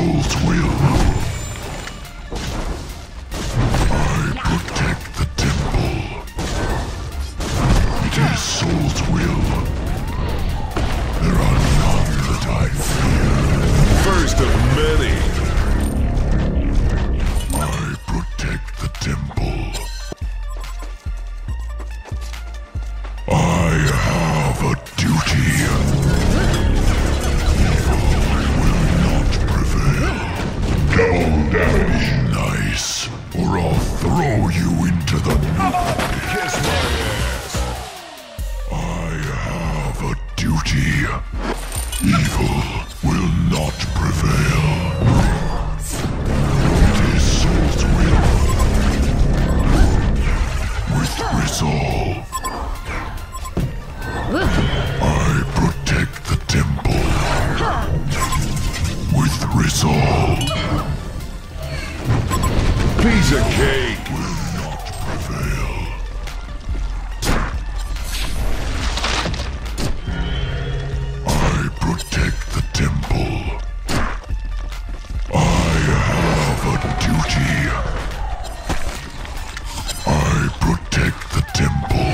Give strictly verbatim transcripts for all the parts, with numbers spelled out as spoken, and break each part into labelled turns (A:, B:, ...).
A: soul's will. I protect the temple. It is soul's will. There are none that I fear.
B: First of many.
A: I protect the temple. I have a duty. Evil will not prevail. Double damage. Nice. Or I'll throw you into the
B: Kiss my ass.
A: I have a duty. Evil will not prevail. It is soul's will. With resolve. I protect the temple. With resolve.
B: Piece of cake.
A: Will not prevail. I protect the temple. I have a duty. I protect the temple.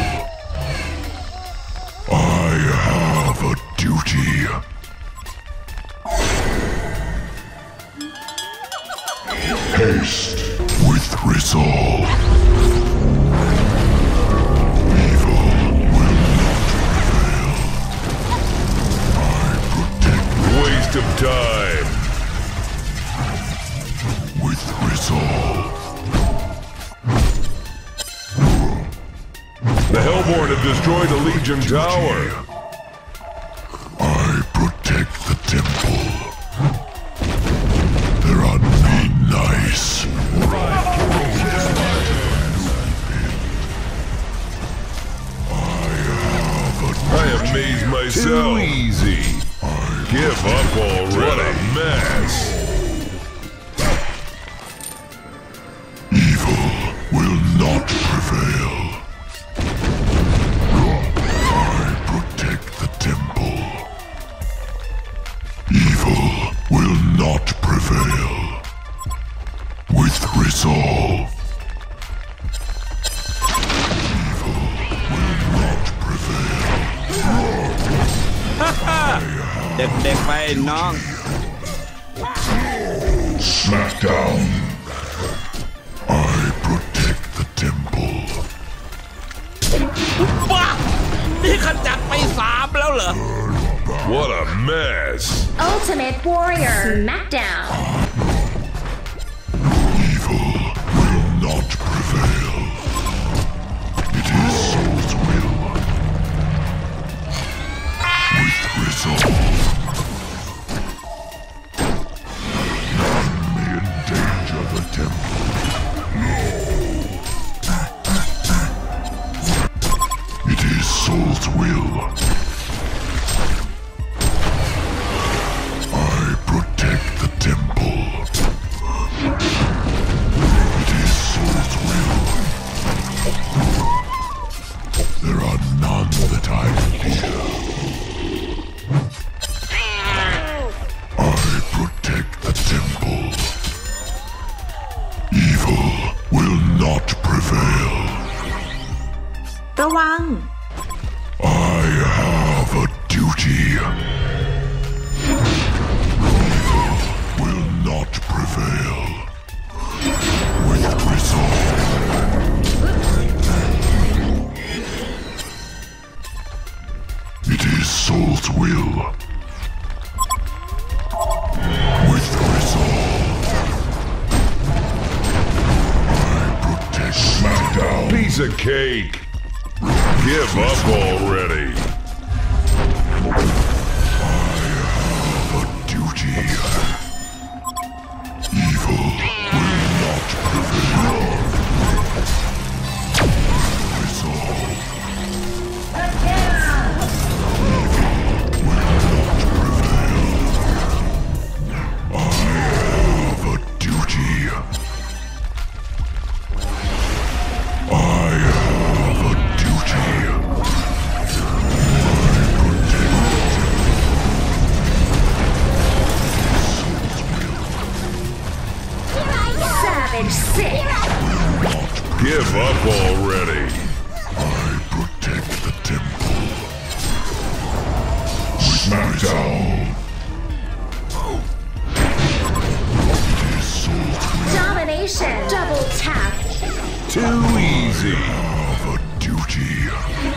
A: I have a duty. Haste with resolve. Evil will not prevail. I protect
B: Waste of time.
A: with resolve.
B: The Hellborn have destroyed the Legion Tower.
A: I protect the temple. There are none nice.
B: I amaze myself. Too easy. Give up already. What a mess.
A: Evil will not prevail. I protect the temple. Evil will not prevail. With resolve. Evil will not prevail.
C: เด็กๆไปน้อง
A: Smackdown. I protect the temple.
C: บ้านี่ขจัดไปสามแล้วเหรอ
B: What a mess.
D: Ultimate Warrior Smackdown.
A: Evil will not prevail. It is soul's will. With resolve. None may endanger the temple. It is soul's will. I protect the temple. It is soul's will. There are none that I fear. I protect the temple. Evil will not prevail.
E: ระวัง
A: I have a duty. Evil will not prevail. With resolve. It is soul's will. With resolve. I protect Smackdown.
B: Piece of cake. Give up already.
A: I have a duty. Evil will not prevail. Resolve. Evil will not prevail. I have a duty. I have a duty. I protect Resolve.
D: Domination. Double tap.
B: Too easy.
A: Have a duty.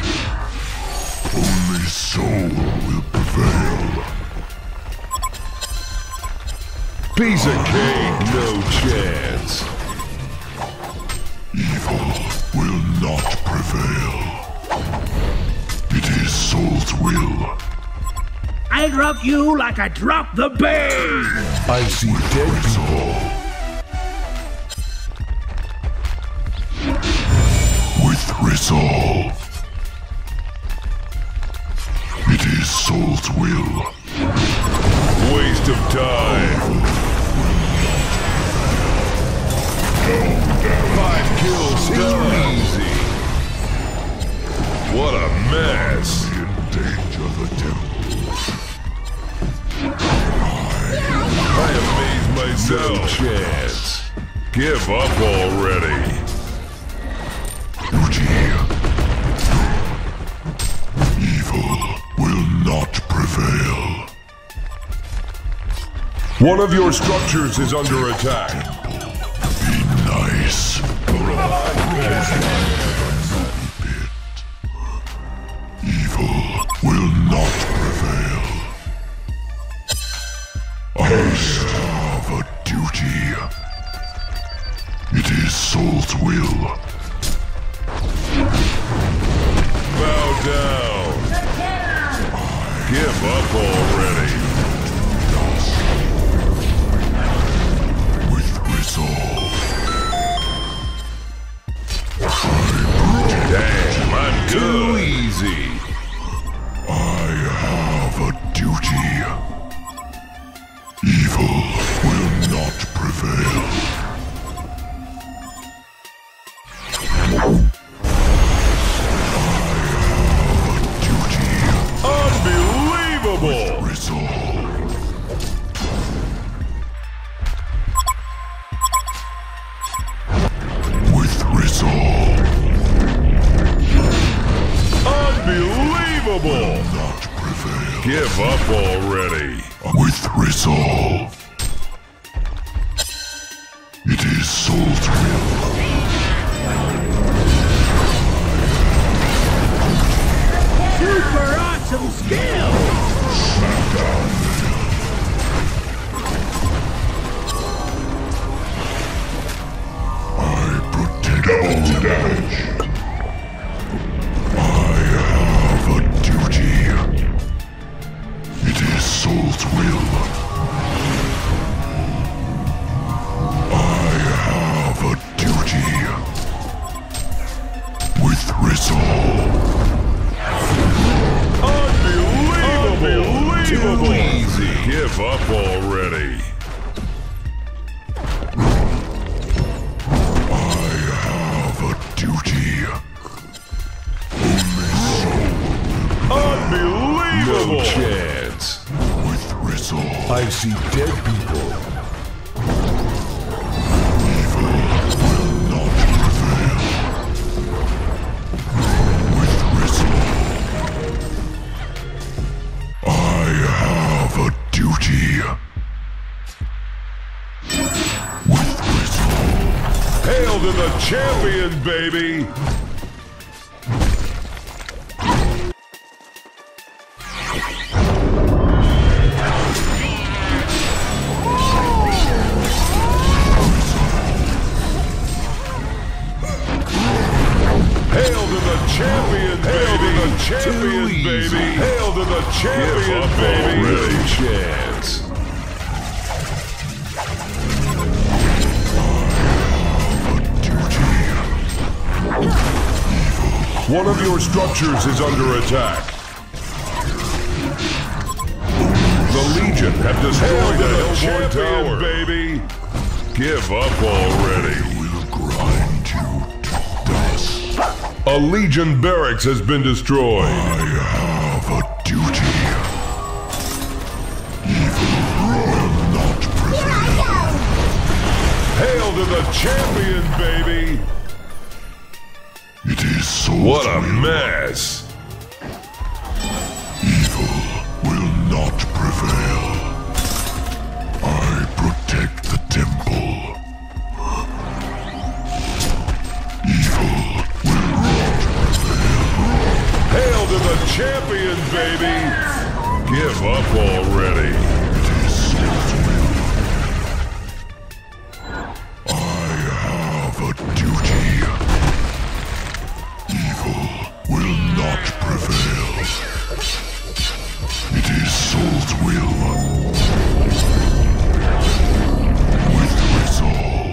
A: Only soul will prevail.
B: Piece of cake, no chance.
A: Evil will not prevail. It is Soul's will.
F: I drop you like I drop the bait!
B: I see dead people.
A: With resolve. It is Soul's will.
B: Waste of time. Five kills, too easy. What a mess.
A: Endanger the temple.
B: I amaze myself. No chance. Give up already.
A: Duty. Evil will not prevail.
B: One of your structures is under attack.
A: Be nice. Evil will not prevail. I have a duty. It is Soul's will.
B: Bow down. Give up already.
A: With resolve.
B: Damn, I'm good. Too easy.
A: I have a duty. Evil will not prevail.
B: Unbelievable!
A: Resolve. With resolve.
B: Unbelievable!
A: Not prevail.
B: Give up already.
A: With resolve. It is Soul's will.
F: Super awesome skill!
A: I protect double damage. I have a duty. It is Soul's will. I have a duty. With resolve.
B: Unbelievable! Too easy. Give up already.
A: I have a duty. Only soul
B: Unbelievable! No chance.
A: with resolve.
B: I see dead people.
A: Evil will not prevail. With resolve. I have a duty. With resolve.
B: Hail to the champion, baby! Hail to the champion, baby! Hail to the champion, baby! Hail to the champion, baby! Already. Chance. One of your structures is under attack. The Legion have destroyed the Hellborn Tower, baby! Give up already.
A: Will grind you to dust.
B: A Legion barracks has been destroyed.
A: I have a duty. Evil will not prevail.
B: Hail to the champion, baby!
A: It is Soul's
B: What a
A: will.
B: mess!
A: Evil will not
B: the champion, baby! Give up already!
A: I have a duty. Evil will not prevail. It is Soul's will. With resolve.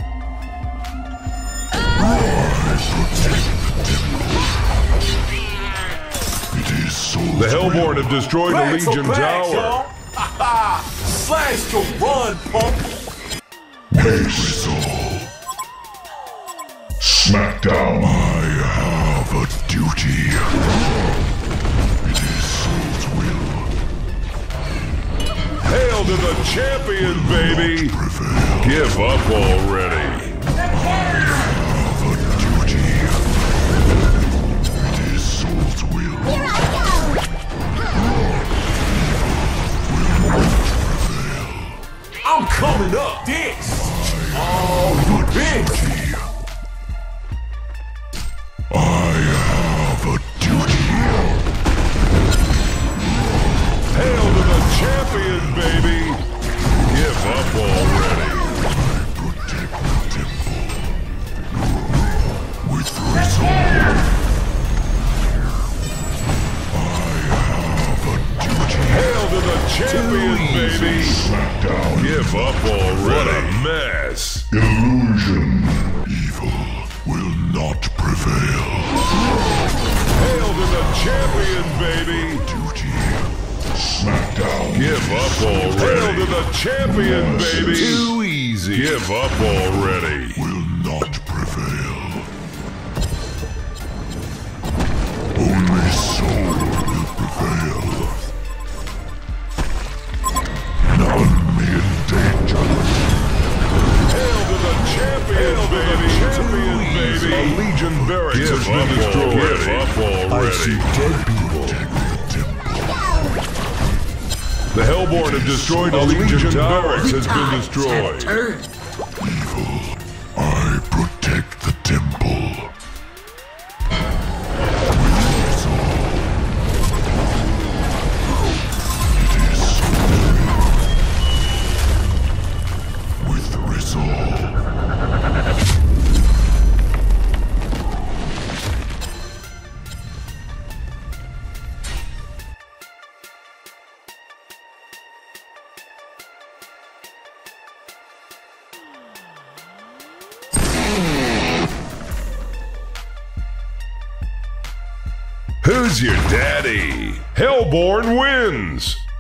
A: I protect the temple. It is Soul's
B: The Hellborn
A: will.
B: have destroyed the
G: Back for
B: Legion
G: back,
B: Tower!
G: y'all. Slash to run, punk!
A: With resolve. Smackdown. I have a duty. It is Soul's will.
B: Hail to the champion, baby!
A: Prevail.
B: Give up already!
A: I have a duty. It is Soul's will.
D: Here I go!
G: I'm coming up this! Oh, you bitch!
A: I have a duty.
B: Hail to the champion, baby! Give up already!
A: Protect the temple. With resolve. I have a duty.
B: Hail to the champion, baby!
A: Smackdown.
B: Give up already! What a mess!
A: Illusion. Evil will not prevail.
B: Hail to the champion, baby!
A: Duty. Smackdown.
B: Give up already! Hail to the champion, baby!
A: Too
B: easy! Give up already!
A: Will not prevail. Only soul will prevail. None may endanger.
B: Hail to the champion, baby! Champion, baby! A Legion barracks has been destroyed! Give up already!
A: Dead people. Protect the temple.
B: The Hellborn have destroyed a Legion barracks has been destroyed!
A: Evil. I protect the temple. With resolve. It is Soul's will. With resolve.
B: Who's your daddy? Hellborn wins!